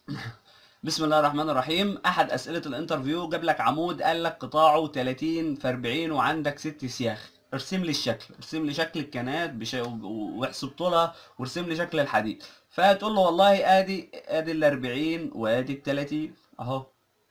بسم الله الرحمن الرحيم. احد اسئله الانترفيو جاب لك عمود، قال لك قطاعه 30 في 40 وعندك 6 سياخ. ارسم لي الشكل، ارسم لي شكل الكنات واحسب طولها، وارسم لي شكل الحديد. فتقول له والله ادي ال 40 وادي ال 30 اهو.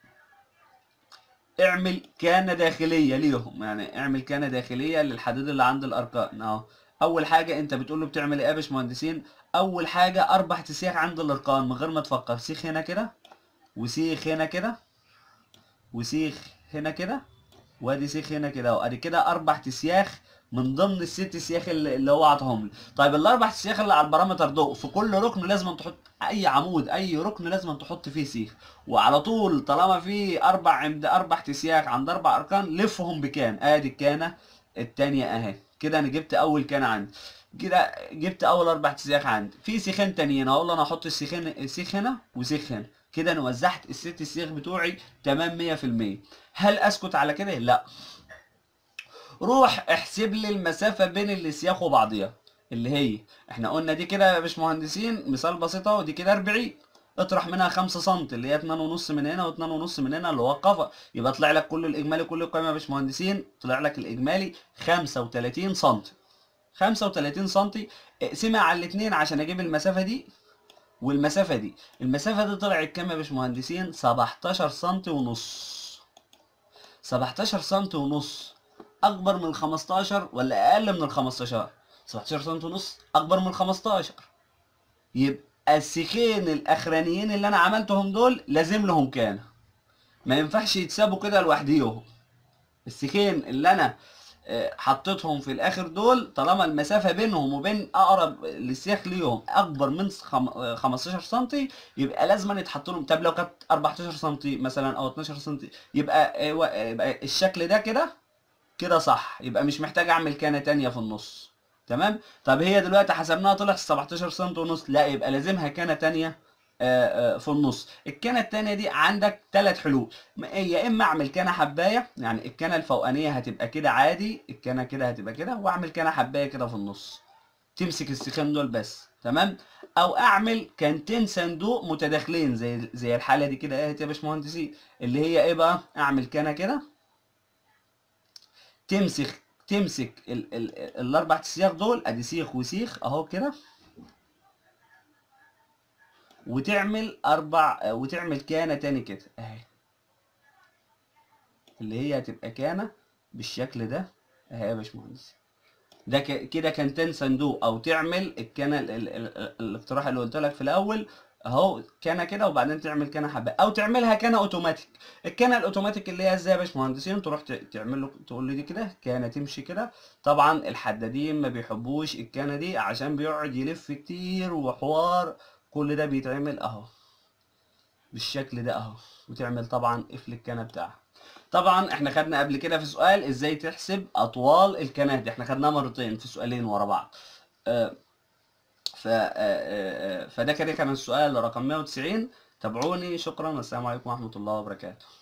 اعمل كانه داخليه ليهم، يعني اعمل كانه داخليه للحديد اللي عند الاركان اهو. اول حاجه انت بتقول له بتعمل ايه يا باشمهندسين؟ اول حاجه اربع تسياخ عند الاركان من غير ما تفكر، سيخ هنا كده، وسيخ هنا كده، وسيخ هنا كده، وادي سيخ هنا كده، وادي كده اربع تسياخ من ضمن الست سياخ اللي هو عطاهم لي. طيب الاربع تسياخ اللي على البارامتر دول، في كل ركن لازم تحط، اي عمود اي ركن لازم تحط فيه سيخ. وعلى طول طالما في اربع تسياخ عند اربع اركان لفهم بكان. ادي الكانه التانية اهي كده، انا جبت اول كان عندي، كده جبت اول اربع سياخ عندي. في سيخين تانيين اقول له انا هحط السيخين، سيخ هنا وسيخ هنا، كده انا وزعت الست سياخ بتوعي تمام 100%. هل اسكت على كده؟ لا. روح احسب لي المسافة بين الاسياخ وبعضيها، اللي هي احنا قلنا دي كده يا باشمهندسين مثال بسيط اهو، دي كده 40، اطرح منها 5 سم اللي هي 2.5 من هنا و2.5 من هنا اللي هو القفا، يبقى طلع لك كل الاجمالي، كل القيمة يا باشمهندسين طلع لك الاجمالي 35 سم. 35 سم. اقسمها على الاثنين عشان اجيب المسافة دي والمسافة دي. المسافة دي طلعت كام يا باشمهندسين؟ 17 سم ونص. 17 سم ونص اكبر من ال 15 ولا اقل من ال 15؟ 17 سم ونص اكبر من ال 15، يبقى السيخين الاخرانيين اللي انا عملتهم دول لازم لهم كان، ما ينفعش يتسابوا كده لوحديهم. السيخين اللي انا حطيتهم في الاخر دول، طالما المسافه بينهم وبين اقرب للسيخ ليهم اكبر من 15 سم، يبقى لازم يتحط لهم. طب لو كانت 14 سم مثلا او 12 سم، يبقى الشكل ده كده كده صح، يبقى مش محتاج اعمل كانه تانية في النص. تمام. طب هي دلوقتي حسبناها طلعت 17 سم ونص، لا يبقى لازمها كانه تانية في النص. الكانه التانية دي عندك ثلاث حلول، يا اما اعمل كانه حبايه، يعني الكانه الفوقانيه هتبقى كده عادي، الكانه كده هتبقى كده، واعمل كانه حبايه كده في النص تمسك السيخين دول بس. تمام. او اعمل كانتين صندوق متداخلين زي الحاله دي كده اهي يا باشمهندسين، اللي هي ايه بقى؟ اعمل كانه كده، تمسك الاربع سياخ دول، ادي سيخ وسيخ اهو كده، وتعمل كانه تاني كده اهي، اللي هي هتبقى كانه بالشكل ده اهي يا باشمهندس. ده كده كانتين صندوق، او تعمل الكنه الاقتراح اللي قلت لك في الاول اهو، كنه كده وبعدين تعمل كنه حبه، او تعملها كنه اوتوماتيك. الكنه الاوتوماتيك اللي هي ازاي يا باشمهندسين؟ تروح تعمل له، تقول له دي كده كانه تمشي كده. طبعا الحدادين ما بيحبوش الكنه دي عشان بيقعد يلف كتير وحوار، كل ده بيتعمل اهو بالشكل ده اهو، وتعمل طبعا قفل الكنه بتاعها. طبعا احنا خدنا قبل كده في سؤال ازاي تحسب اطوال الكنات، احنا خدناه مرتين في سؤالين ورا بعض. آه، فده كده كان السؤال رقم 190. تابعوني، شكرا، والسلام عليكم ورحمة الله وبركاته.